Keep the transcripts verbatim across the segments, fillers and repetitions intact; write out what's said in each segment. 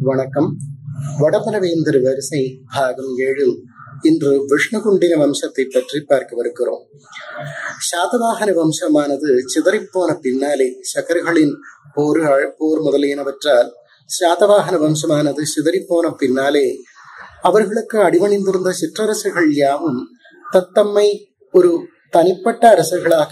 வணக்கம். வடபலவேந்தர் வரிசை பாகம் ஏழில் இன்று விஷ்ணுகுண்டின வம்சத்தை பற்றி பார்க்கவிருக்கிறோம். சாதவாகன வம்சமானது சிதறிப்போன பின்னாலே சகர்களின் போர் போர் முதலியனவற்றால் சாதவாகன வம்சமானது சிதறிப்போன பின்னாலே அவர்களுக்கு அடிபணிந்திருந்த சிற்றரசுகள் யாவும் தத்தம்மை ஒரு தனிப்பட்ட அரசுகளாக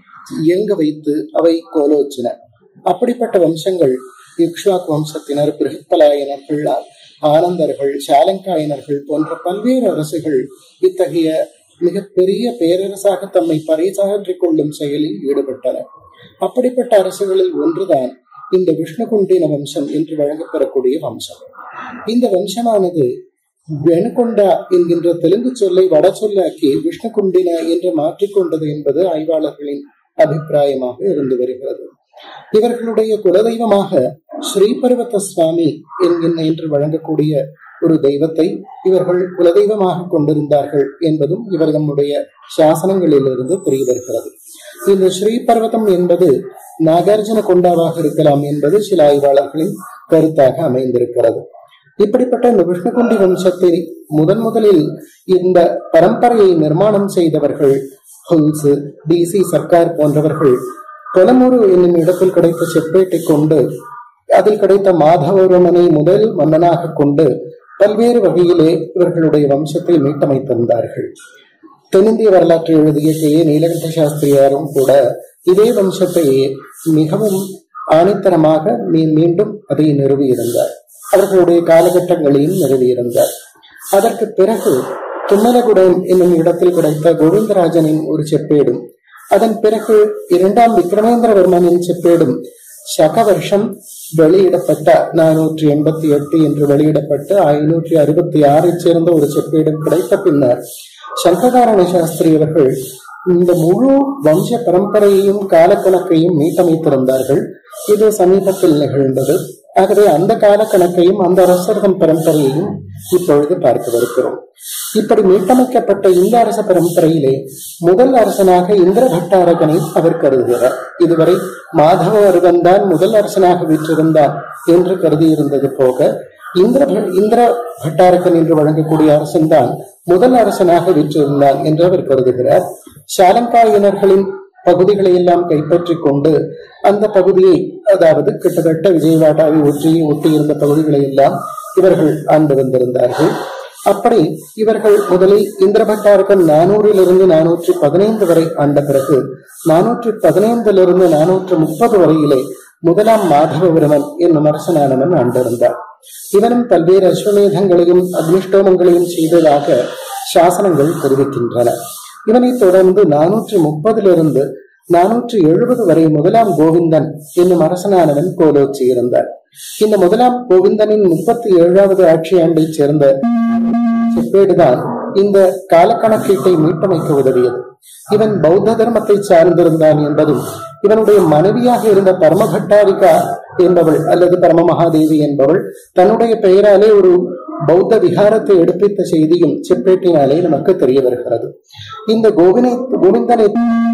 இயங்க வைத்து அவை கோலோச்சின. அப்படிப்பட்ட வம்சங்கள் இக்ஷ்வாக் வம்சத்தினர், பிருஹத்பலாயனர்கள், ஆனந்தர்கள், சாலங்காயனர்கள் போன்ற பல்வேறு அரசுகள் இத்தகைய மிக பெரிய பேரரசாக தம்மை பறைசாற்றிக் கொள்ளும் செயலில் ஈடுபட்டன. அப்படிப்பட்ட அரசுகளில் ஒன்றுதான் இந்த விஷ்ணுகுண்டின வம்சம் என்று வழங்கப்பெறக்கூடிய வம்சம். இந்த வம்சமானது வெணுகொண்டா என்கின்ற தெலுங்கு சொல்லை வட சொல்லாக்கி விஷ்ணுகுண்டின என்று மாற்றிக்கொண்டது என்பது ஆய்வாளர்களின் அபிப்பிராயமாக இருந்து வருகிறது. இவர்களுடைய குலதெய்வமாக ஸ்ரீபர்வத சுவாமி என்கின்ற என்று வழங்கக்கூடிய ஒரு தெய்வத்தை இவர்கள் குலதெய்வமாக கொண்டிருந்தார்கள் என்பதும் இவர் நம்முடைய சாசனங்களிலிருந்து தெரிய வருகிறது. இந்த ஸ்ரீபர்வதம் என்பது நாகார்ஜுன கொண்டாவாக இருக்கலாம் என்பது சில ஆய்வாளர்களின் கருத்தாக அமைந்திருக்கிறது. இப்படிப்பட்ட இந்த விஷ்ணுகுண்டி வம்சத்தை முதன் முதலில் இந்த பரம்பரையை நிர்மாணம் செய்தவர்கள் ஹுல்ஸ், டி சி சர்க்கார் போன்றவர்கள் தொலமூரு என்னும் இடத்தில் கிடைத்த செப்பேட்டை கொண்டு அதில் கிடைத்த மாதவர்மனை முதல் மன்னனாக கொண்டு பல்வேறு வகையிலே இவர்களுடைய வம்சத்தை மீட்டமைத்திருந்தார்கள். தென்னிந்திய வரலாற்றை எழுதிய கே ஏ நீலகண்ட சாஸ்திரியாரும் கூட இதே வம்சத்தை மிகவும் ஆணித்தரமாக மீண்டும் அதை நிறுவியிருந்தார். அவர்களுடைய காலகட்டங்களையும் நிறுவியிருந்தார். அதற்கு பிறகு தும்மலகுடம் என்னும் இடத்தில் கிடைத்த கோவிந்தராஜனின் ஒரு செப்பேடும், அதன் பிறகு இரண்டாம் விக்ரமேந்திரவர்மனின் செப்பேடும் சக வருஷம் வெளியிடப்பட்ட நானூற்றி எண்பத்தி எட்டு என்று வெளியிடப்பட்டு ஐநூற்றி அறுபத்தி ஆறை சேர்ந்த ஒரு செப்பேடும் கிடைத்த பின்னர் சங்கராரண சாஸ்திரி அவர்கள் இந்த முழு வம்ச பரம்பரையையும் காலக்கணக்கையும் மீட்டமைத்திருந்தார்கள். இது சமீபத்தில் நிகழ்ந்தது. ஆகவே அந்த கால கணக்கையும் அந்த அரசர்தம் பரம்பரையையும் இப்பொழுது பார்க்கவிருக்கிறோம். இப்படி மீட்டமைக்கப்பட்ட இந்த அரச பரம்பரையிலே முதல் அரசனாக இந்திர பட்டாரகனை அவர் கருதுகிறார். இதுவரை மாதவ அருகன் தான் முதல் அரசனாக வீற்றிருந்தார் என்று கருதியிருந்தது போக இந்திர இந்திர பட்டாரகன் என்று வழங்கக்கூடிய அரசன் தான் முதல் அரசனாக வீற்றிருந்தான் என்று அவர் கருதுகிறார். சாலங்காயினர்களின் பகுதிகளை எல்லாம் கைப்பற்றி கொண்டு அந்த பகுதியை, அதாவது கிட்டத்தட்ட விஜயவாடாவை ஒற்றி ஒட்டியிருந்த பகுதிகளை எல்லாம் இவர்கள் ஆண்டு வந்திருந்தார்கள். அப்படி இவர்கள் முதலில் இந்திரபட்டாரகன் நானூறிலிருந்து நானூற்றி பதினைந்து வரை ஆண்ட பிறகு நானூற்றி பதினைந்திலிருந்து நானூற்று முப்பது வரையிலே முதலாம் மாதவவர்மன் என்னும் அரசனானவன் ஆண்டிருந்தார். இவனும் பல்வேறு அஸ்வமேதங்களையும் அக்னிஷ்டோமங்களையும் செய்ததாக சாசனங்கள் தெரிவிக்கின்றன. இவனை தொடர்ந்து நானூற்றி முப்பதிலிருந்து நானூற்றி எழுபது வரை முதலாம் கோவிந்தன் என்னும் அரசனானவன் கோலோச்சி இருந்தார். இந்த முதலாம் கோவிந்தனின் முப்பத்தி ஏழாவது ஆட்சி ஆண்டை சேர்ந்த செப்பேடுதான் இந்த காலக்கணக்கீட்டை மீட்டமைக்க உதவியது. இவன் பௌத்த தர்மத்தை சார்ந்திருந்தான் என்பதும் இவனுடைய மனைவியாக இருந்த பரமபட்டாரிகா என்பவள் அல்லது பரம மகாதேவி என்பவள் தன்னுடைய பெயராலே ஒரு பௌத்த விகாரத்தை எடுப்பித்த செய்தியும் செப்பேட்டினாலே நமக்கு தெரிய வருகிறது. இந்த கோவினை கோவிந்தனை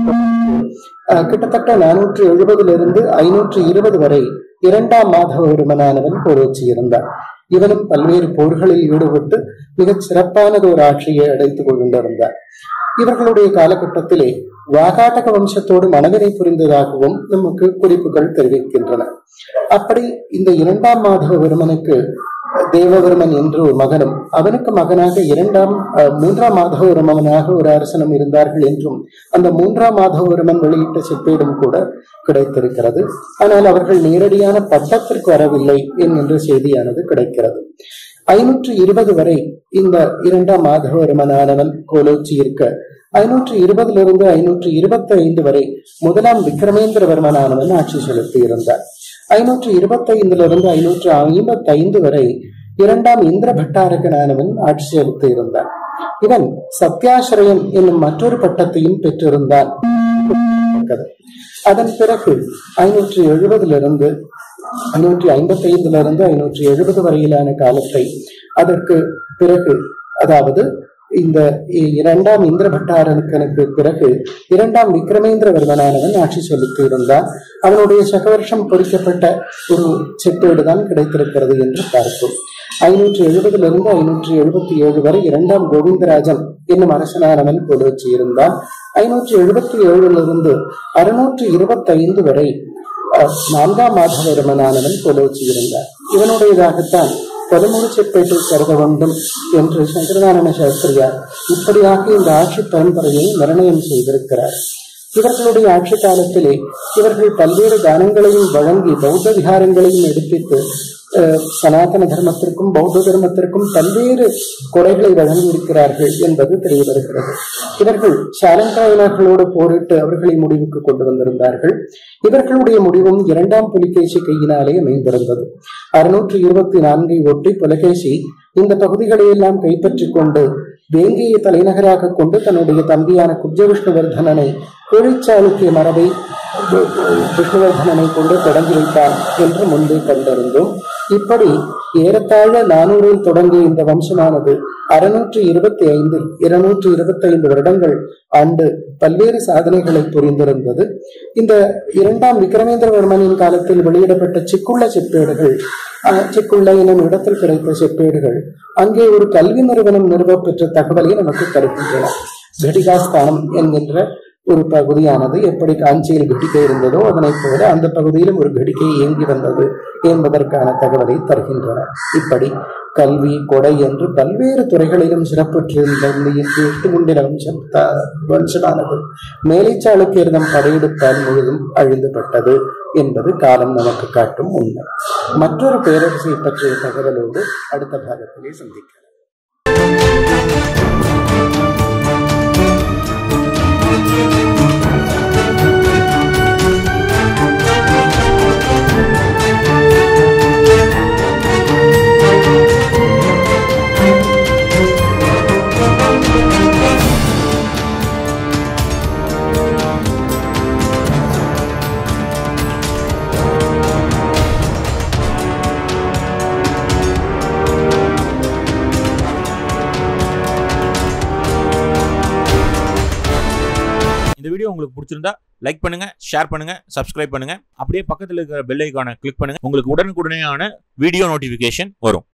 கிட்டத்தட்ட நானூற்றி எழுபதிலிருந்து ஐநூற்றி இருபது வரை இரண்டாம் மாதவர்மனானவன் கோலோச்சி இருந்தான். இவனும் பல்வேறு போர்களில் ஈடுபட்டு மிகச் சிறப்பானது ஒரு ஆட்சியை அடைத்துக் கொண்டிருந்தார். இவர்களுடைய காலகட்டத்திலே வாகாட்டக வம்சத்தோடு மனதினை புரிந்ததாகவும் நமக்கு குறிப்புகள் தெரிவிக்கின்றன. அப்படி இந்த இரண்டாம் மாதவர்மனுக்கு தேவவர்மன் என்று ஒரு மகனும், அவனுக்கு மகனாக இரண்டாம் மூன்றாம் மாதவர்மனாக ஒரு அரசனும் இருந்தார்கள் என்றும் அந்த மூன்றாம் மாதவர்மன் வெளியிட்ட செப்பேடும் கூட கிடைத்திருக்கிறது. ஆனால் அவர்கள் நேரடியான பட்டத்திற்கு வரவில்லை என்கின்ற செய்தியானது கிடைக்கிறது. ஐநூற்றி இருபது வரை இந்த இரண்டாம் மாதவர்மனானவன் கோலோச்சி இருக்க, ஐநூற்றி இருபதிலிருந்து ஐநூற்றி இருபத்தி ஐந்து வரை முதலாம் விக்ரமேந்திரவர்மனானவன் ஆட்சி செலுத்தி இருந்தார். ஐநூற்றி இருபத்தி ஐந்திலிருந்து ஐநூற்று ஐம்பத்தி ஐந்து வரை இரண்டாம் இந்திர பட்டாரகனானவன் ஆட்சி செலுத்தி இருந்தான். இவன் சத்யாசிரயன் என்னும் மற்றொரு பட்டத்தையும் பெற்றிருந்தான். அதன் பிறகு ஐநூற்றி எழுபதிலிருந்து ஐநூற்றி ஐம்பத்தி ஐந்திலிருந்து ஐநூற்றி எழுபது வரையிலான காலத்தை, அதற்கு பிறகு அதாவது இந்த இரண்டாம் இந்திரபட்டாரனுக்கு பிறகு இரண்டாம் விக்ரமேந்திரவர்மனானவன் ஆட்சி செலுத்தி இருந்தான். அவனுடைய சகவர்ஷம் பொறிக்கப்பட்ட ஒரு செப்பேடுதான் கிடைத்திருக்கிறது என்று பார்ப்போம். ஐநூற்றி எழுபதிலிருந்து ஐநூற்றி எழுபத்தி ஏழு வரை இரண்டாம் கோவிந்தராஜன் என்னும் அரசனானவன் கொலுச்சி இருந்தான். ஐநூற்றி எழுபத்தி ஏழிலிருந்து அறுநூற்றி இருபத்தி ஐந்து வரை நான்காம் மாதவர்மனானவன் கொலுச்சி இருந்தார். இவனுடையதாகத்தான் பதிமூணு செப்பேட்டை கருத வேண்டும் என்று சங்கரநாராயண சாஸ்திரியார் இப்படியாக இந்த ஆட்சி பரம்பரையை நிர்ணயம் செய்திருக்கிறார். இவர்களுடைய ஆட்சி காலத்திலே இவர்கள் பல்வேறு தானங்களையும் வழங்கி பௌத்த விகாரங்களையும் எடுப்பித்து சனாதன தர்மத்திற்கும் பௌத்த தர்மத்திற்கும் பல்வேறு கொடைகளை வழங்கியிருக்கிறார்கள் என்பது தெரிய வருகிறது. இவர்கள் சாலங்காயனர்களோடு போரிட்டு அவர்களை முடிவுக்கு கொண்டு வந்திருந்தார்கள். இவர்களுடைய முடிவும் இரண்டாம் புலிகேசி கையினாலே அமைந்திருந்தது. அறுநூற்றி இருபத்தி நான்கை ஒட்டி புலகேசி இந்த பகுதிகளை எல்லாம் கைப்பற்றிக் கொண்டு வேங்கியை தலைநகராக கொண்டு தன்னுடைய தம்பியான குப்ஜ விஷ்ணுவர்தனனை கோழிச்சாளுக்கிய மரபை விஷ்ணுவர்தனனை கொண்டு தொடங்கி வைத்தார் என்று முன்பே கண்டிருந்தோம். இப்படி ஏறத்தாழ நானூறில் தொடங்கிய இந்த வம்சமானது அறுநூற்றி இருபத்தி ஐந்தில் இருநூற்றி இருபத்தி ஐந்து வருடங்கள் ஆண்டு பல்வேறு சாதனைகளை புரிந்திருந்தது. இந்த இரண்டாம் விக்ரமேந்திரவர்மனின் காலத்தில் வெளியிடப்பட்ட சிக்குள்ள செப்பேடுகள், சிக்குள்ள எனும் இடத்தில் கிடைத்த செப்பேடுகள் அங்கே ஒரு கல்வி நிறுவனம் நிறுவப்பெற்ற தகவலை நமக்கு தருகின்றன. கடிகாஸ்தானம் என்கின்ற ஒரு பகுதியானது எப்படி காஞ்சியில் கடிகை இருந்ததோ அதனை போல அந்த பகுதியிலும் ஒரு கடிகை இயங்கி வந்தது என்பதற்கான தகவலை தருகின்றன. இப்படி கல்வி கொடை என்று பல்வேறு துறைகளிலும் சிறப்புற்றிருந்த விஷ்ணுகுண்டின வம்சம் வம்சமானது மேலை சாளுக்கியரிடம் படையெடுப்பால் முழுதும் அழிந்துபட்டது என்பது காலம் நமக்கு காட்டும் உண்மை. மற்றொரு பேரரசை பற்றிய தகவலோடு அடுத்த பாகத்திலே சந்திக்கலாம். இந்த வீடியோ உங்களுக்கு பிடிச்சிருந்தா லைக் பண்ணுங்க, ஷேர் பண்ணுங்க, சப்ஸ்கிரைப் பண்ணுங்க. அப்படியே பக்கத்தில் இருக்கிற பெல் ஐகானை கிளிக் பண்ணுங்க. உங்களுக்கு உடனுக்குடனேயான வீடியோ நோட்டிபிகேஷன் வரும்.